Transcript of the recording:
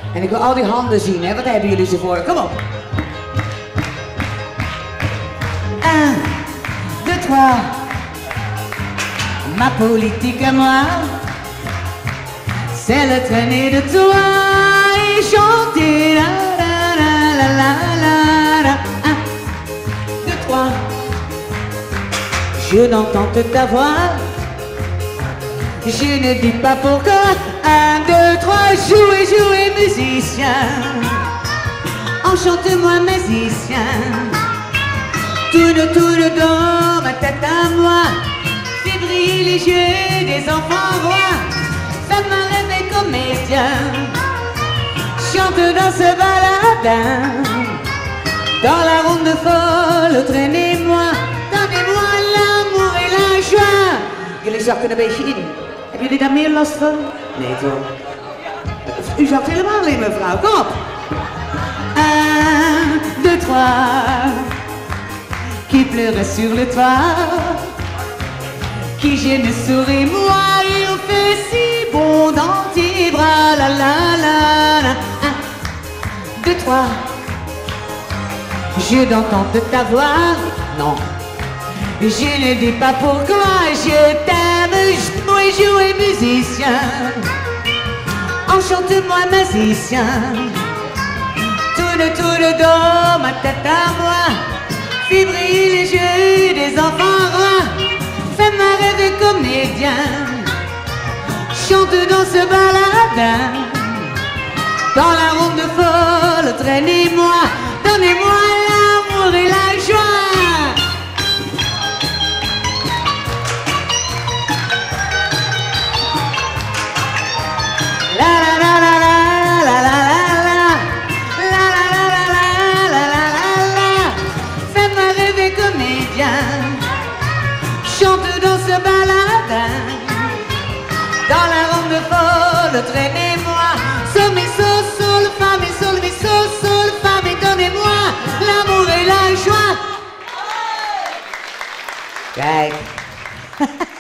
En ik wil al die handen zien, hè? Wat hebben jullie ze voor? Kom op. 1, 2, 3. Ma politique à moi, c'est le traîner de toi et chanter la la la la la la la. 1, 2, 3. Je n'entends que ta voix, je ne dis pas pourquoi. 1, 2, 3, jouez, jouez, musicien. Enchante-moi, musicien. Tourne dans ma tête à moi. Fais briller les yeux des enfants rois. Fais-moi rêver comédien. Chante dans ce baladin. Dans la ronde folle, traînez-moi. Donnez-moi l'amour et la joie. Jullie zakken een beetje in. Hebben jullie daar meer last van? Nee toch? U zakt helemaal in, mevrouw. Kom op. 1, 2, 3. Qui pleurait sur le toit, qui gêne sourit moi, il fait si bon dans tes bras, la la la la. 1, 2, 3. Je n'entends que ta voix, non. Je ne dis pas pourquoi, je t'aime, jouer, jouer, musicien. Enchante-moi, musicien. Tourne dans ma tête à moi. Fais briller les yeux des enfants rois. Fais-moi rêver comédien. Chante dans ce baladin. Dans la ronde folle, traînez-moi. Donnez-moi l'amour et la joie. La la la la la la la la la la la la la la la la. Fais-moi rêver comédien. Chante dans ce baladin. Dans la ronde folle, traînez-moi. Sol, mi, sol, fa, mi, sol, fa, mi, donnez-moi l'amour et la joie. Kijk.